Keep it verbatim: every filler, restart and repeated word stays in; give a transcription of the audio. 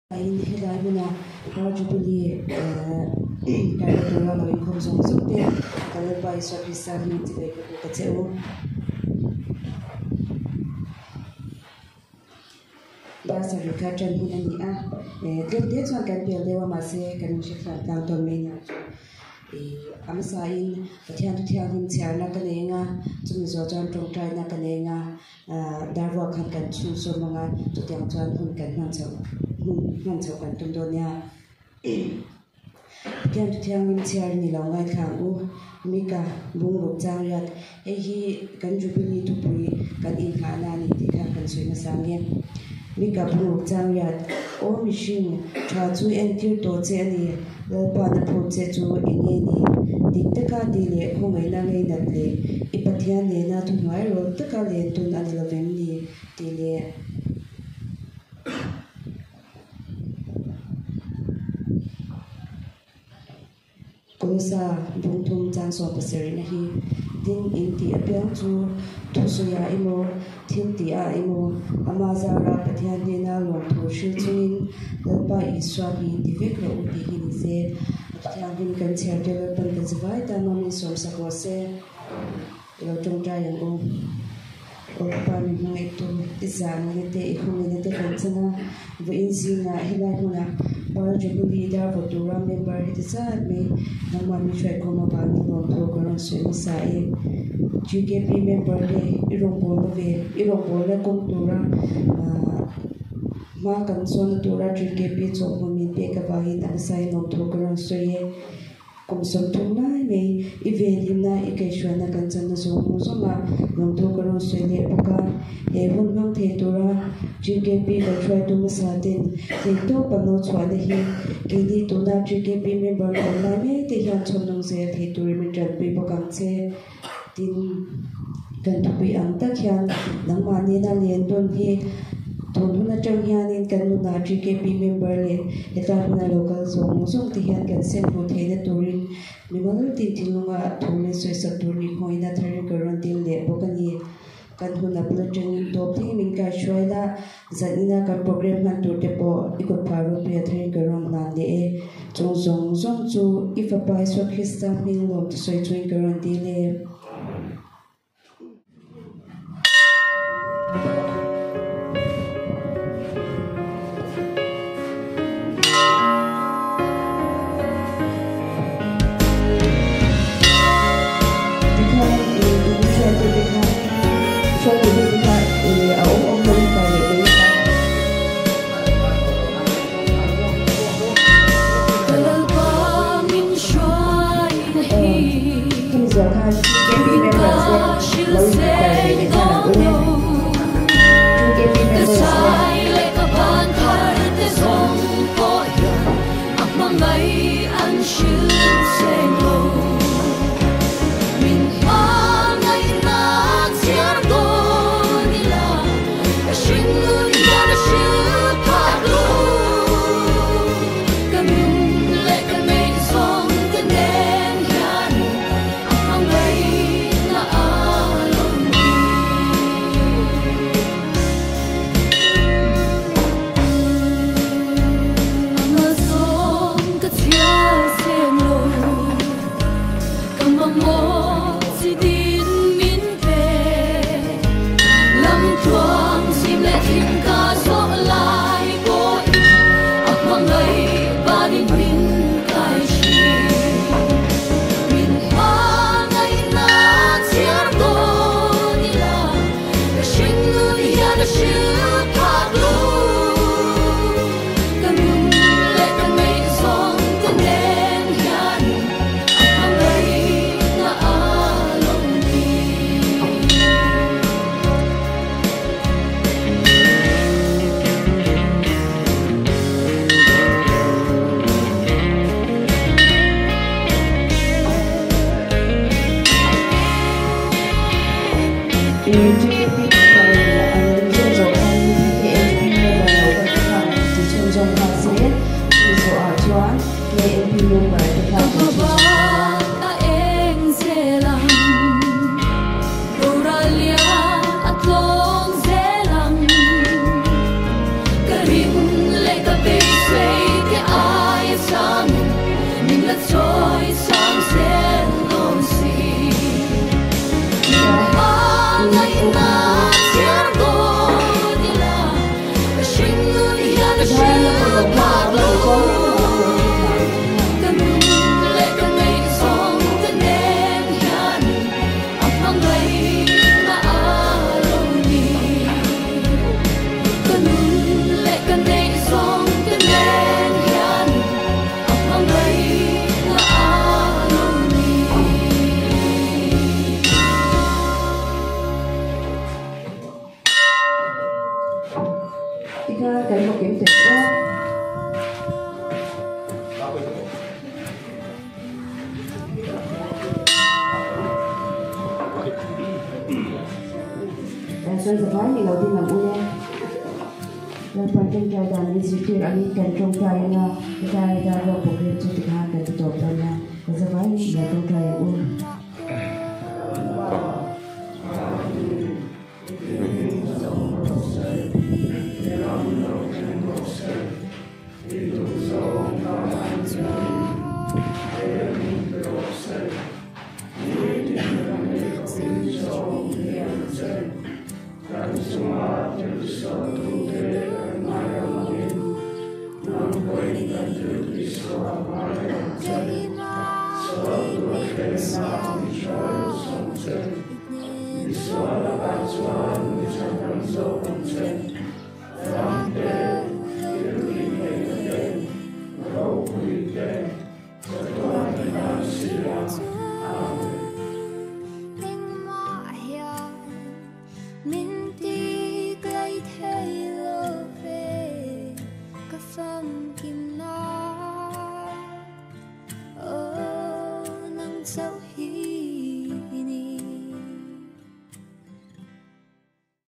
Hruaitu Jubilee Dar Vuak Zohng ṭnkp Chawlhhmun Unit Basari ka Chawlhhmun Unit a tlin chuan kan pial dewa ma se kan shifran tang ton me na amsa in pathian tu thiang chiar na ka lenga chumi zo chan tong trai na ka lenga Dar Vuak khan kan chu so manga tu tiang chuan hun kan man chau man chau kan tum do nya pathian tu thiang chiar ni lo ngai thang u mika bung lok chang riat e hi kan Jubilee tu pui kan in kha na ni ti kha kan sui na sang nge mika bung lok chang riat o mihring tha chu en tir to che ani lova na phu che chu enge ni dik taka ti le Hmangaihna ngei nat le i pathian le na tu hnuai rol taka le tun ani lovem ni ti le Kosa bungthum chang so pasari na hi din in ti apiang chu thusuya imo thil ti a imo amazara pathian ne na lom thu shil chuin lova iswa bi divek ro ti hi ni se pathian bin kan chher de pan kan zawai ta no min som sa ko se lo tong tra yang o Opan ngai tu izan ni te khung ni te kan chana bu in zinga hilai huna par Jubilee Dar Vuak member it is at me nama mi shwai ko ma ba ni no to ko ron se sa e T K P member le irong bol ve irong bol le kom tura ma kan son tura T K P Chawlhhmun min pe ka ba hi ta sai no to ko ron se e kom som thung nai me event him na e kai shwa na kan chan na so mo so ma no to ko ron se le ka e hun hang the tura T K P ka try to ma sa tin te to pa no chwa de hi ke ni to na T K P member ko na me te hian chon nong se the tur mi tran pe pa kam che tin kan tu pi ang ta khian nang ma ni na len don hi thon na chang hian in kan na T K P member le eta na local zawng zawng ti hian kan sen pu the na turin mi mal tin tin lunga thone soi sa tur ni hoina thari karon tin le bokani kan huna bulletin top thing min ka shwaila zanina ka program han tur te po ikot pharu pe thari karon na le e chong zong zong chu if a pai so khista min lo soi chuin karon ti le Hãy subscribe cho kênh Ghiền Mì Gõ để không bỏ lỡ ka cái một kiếm tuyệt quá Soi giờ phải thì đầu tiên là u đen. Lần phần trên trái đàn đi di chuyển anh cần trong trái là trái đàn vào bộ phim cho thực hành cần tổ tân là giờ phải là trong trái u. So